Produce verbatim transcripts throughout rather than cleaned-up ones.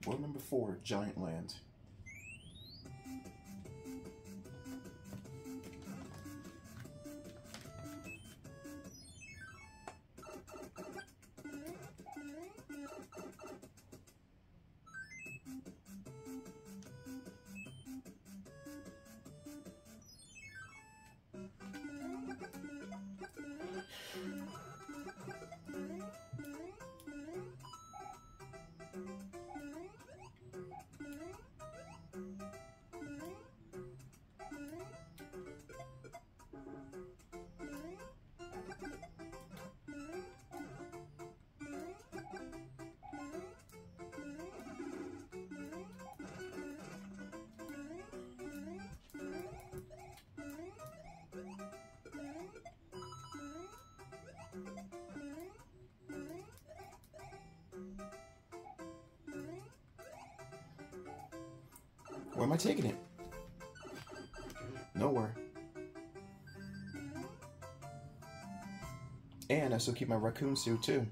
World number four, Giant Land. Where am I taking it? Nowhere. And I still keep my raccoon suit too.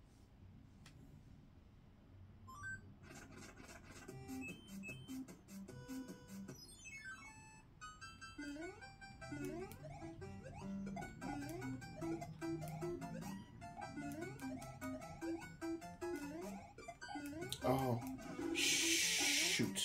Oh, shoot.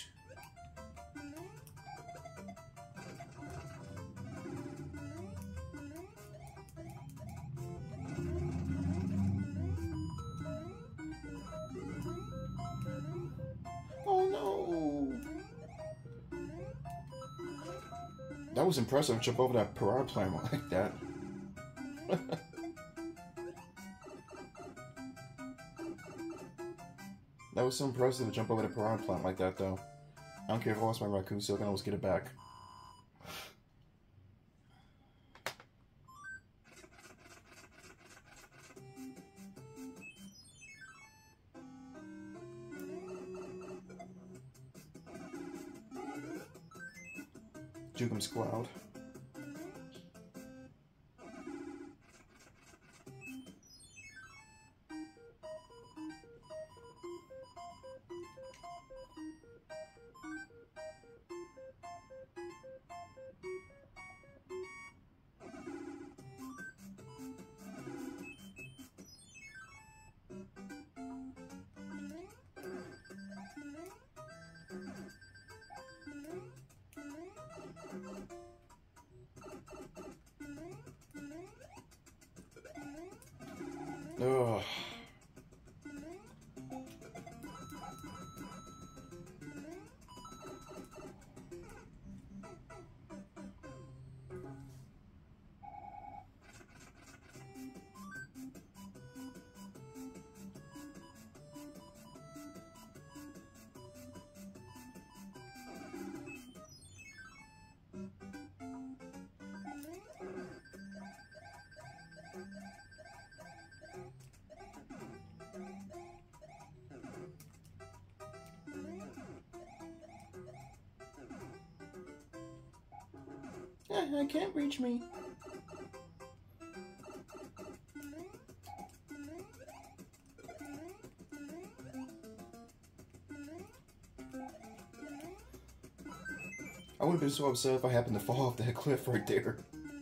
Oh no! That was impressive. Jump over that piranha plant like that. That was so impressive to jump over the piranha plant like that, though. I don't care if I lost my raccoon silk, I can always get it back. Jugum's Cloud. Ugh. I can't reach me. I would have been so upset if I happened to fall off that cliff right there.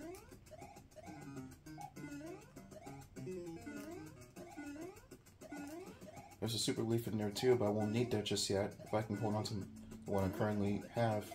There's a super leaf in there too, but I won't need that just yet if I can hold on to the one I currently have.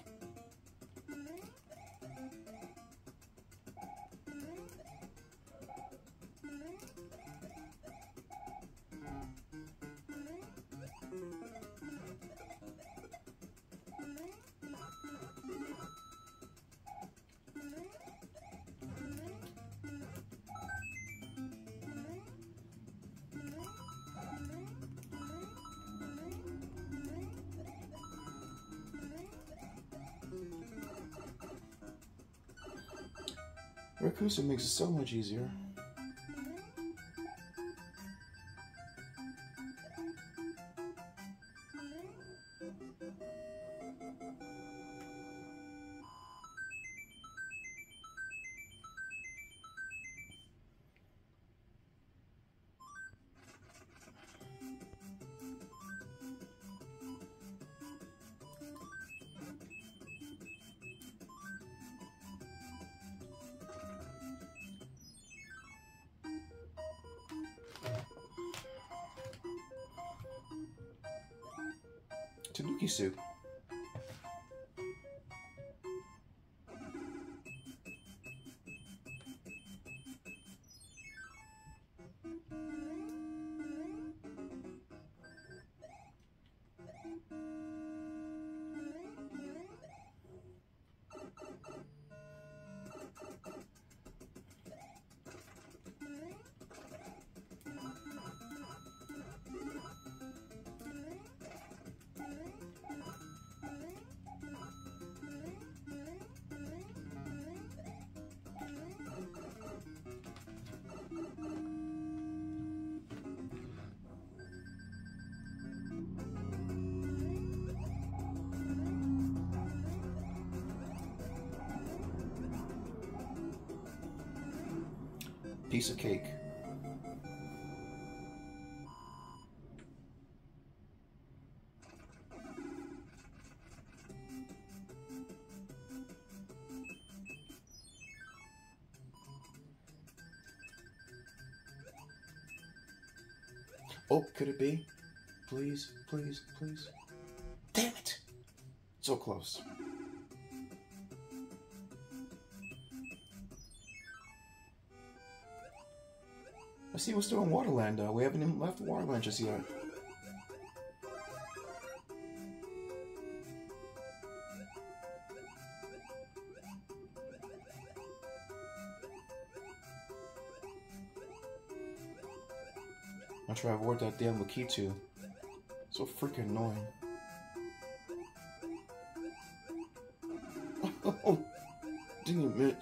Rakusa makes it so much easier. Tanuki soup. Piece of cake. Oh, could it be? Please, please, please. Damn it! So close. I see we're still in Waterland, though. We haven't even left Waterland just yet. I'll try to avoid that damn Lakitu. So freaking annoying. Oh, damn it.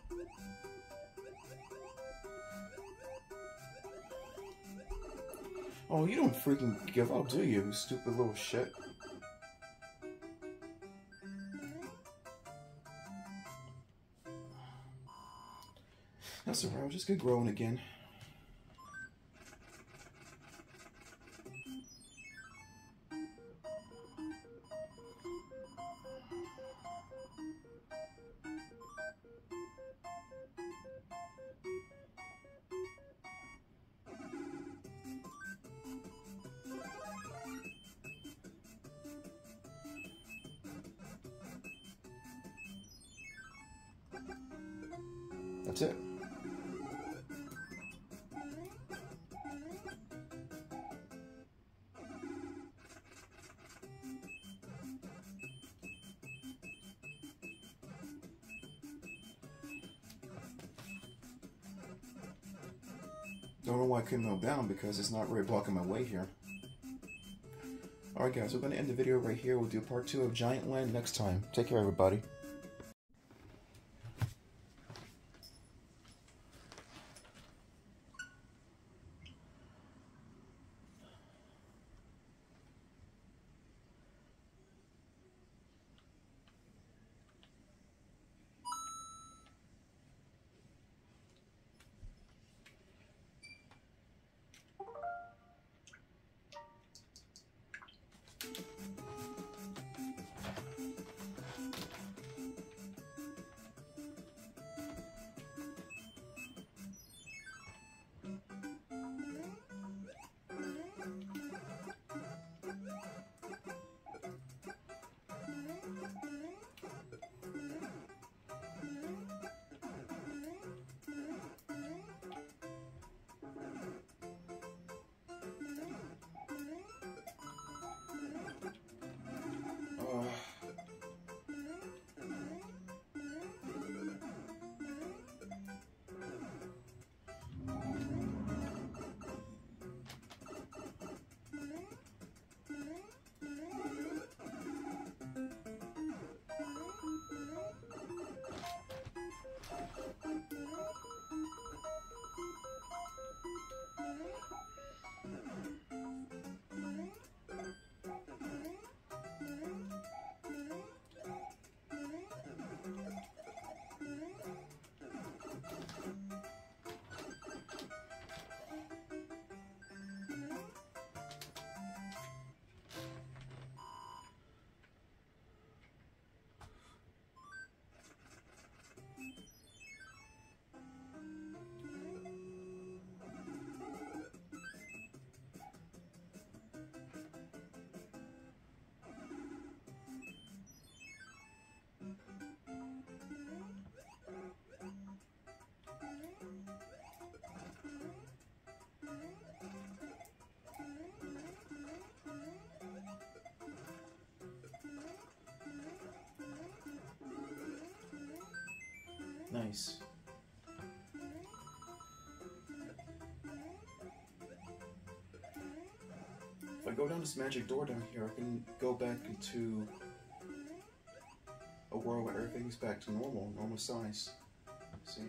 Oh, you don't freaking give up, do you, you stupid little shit? That's alright, I'll just get growing again. That's it. Don't know why I couldn't go down because it's not really blocking my way here. Alright guys, we're going to end the video right here. We'll do part two of Giant Land next time. Take care everybody. Nice. If I go down this magic door down here, I can go back into a world where everything's back to normal, normal size. See?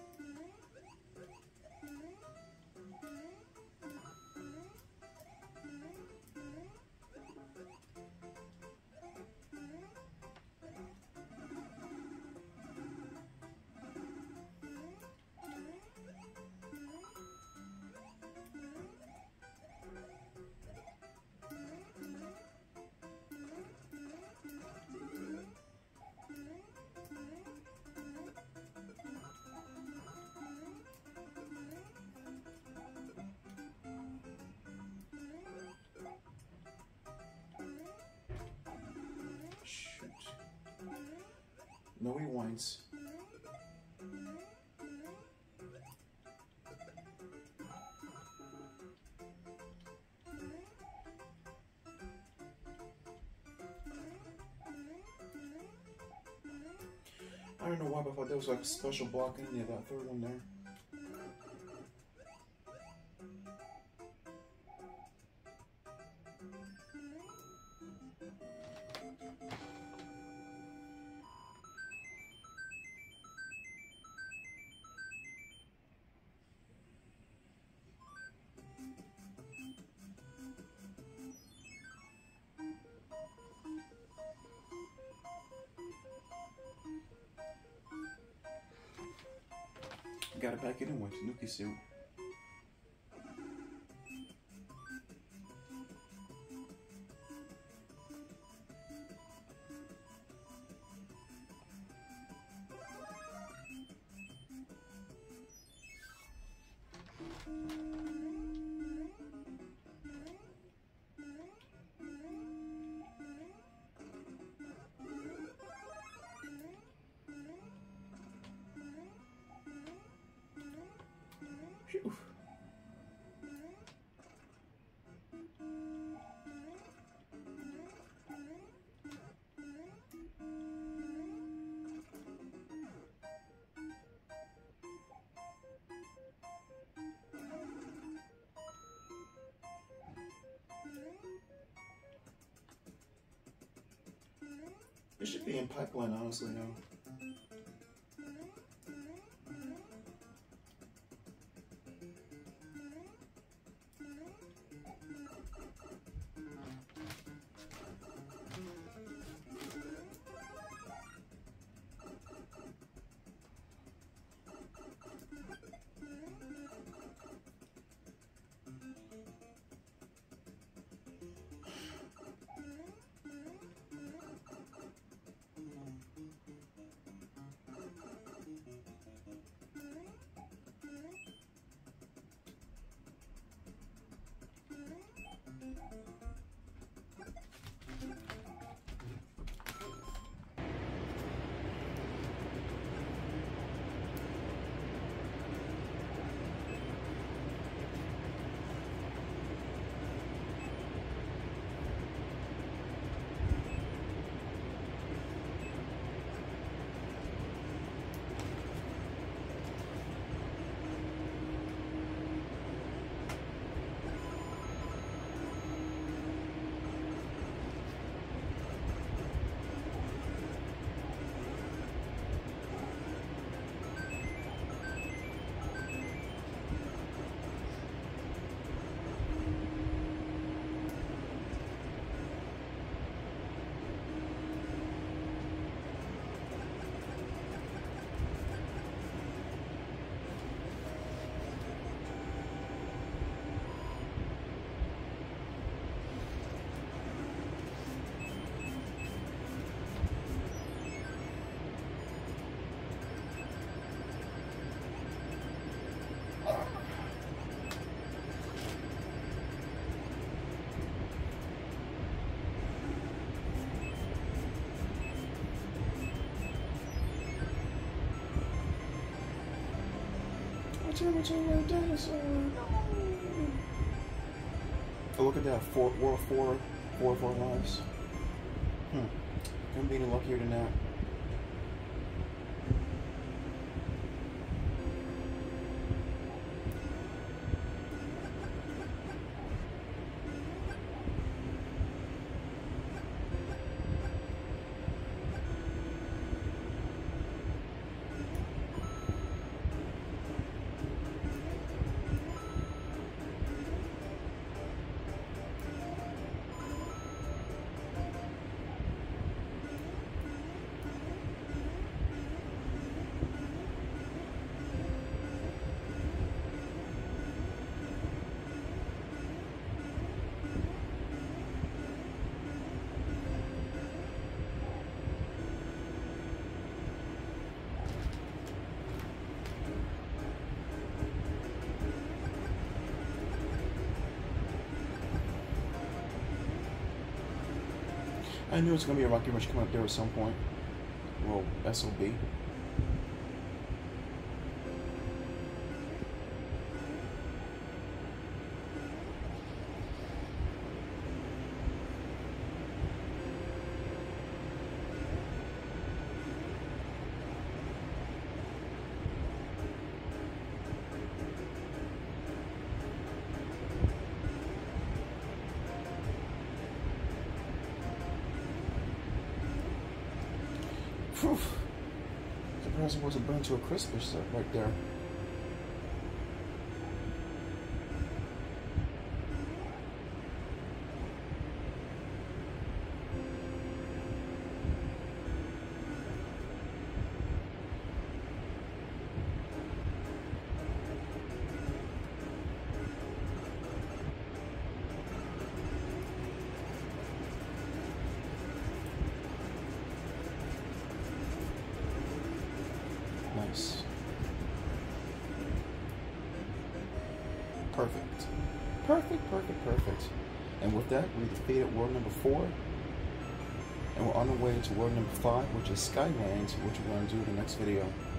No rewinds. I don't know why, but I thought there was like a special block in there, that third one there. Got it back in with Tanuki suit. Phew. It should be in pipeline, honestly, now. Dinosaur. Oh, look at that. Four, four, four, four, four lives. Hmm. I'm being luckier than that. I knew it was going to be a Rocky Ridge coming up there at some point. Well, S O B. Whew. Surprised it wasn't burned to a crisp right there. Nice. Perfect. Perfect, perfect, perfect. And with that, we defeated world number four. And we're on our way to world number five, which is Skylands, which we're going to do in the next video.